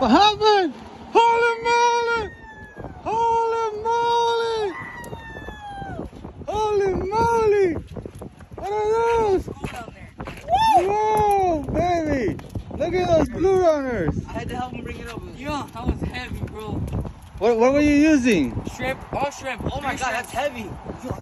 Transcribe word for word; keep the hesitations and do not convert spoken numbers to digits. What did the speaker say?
What happened? Holy moly! Holy moly! Holy moly! What are those? Whoa, baby! Look at those blue runners. I had to help him bring it over. Yo, that was heavy, bro. What, what were you using? Shrimp, all shrimp. Oh my god, that's heavy.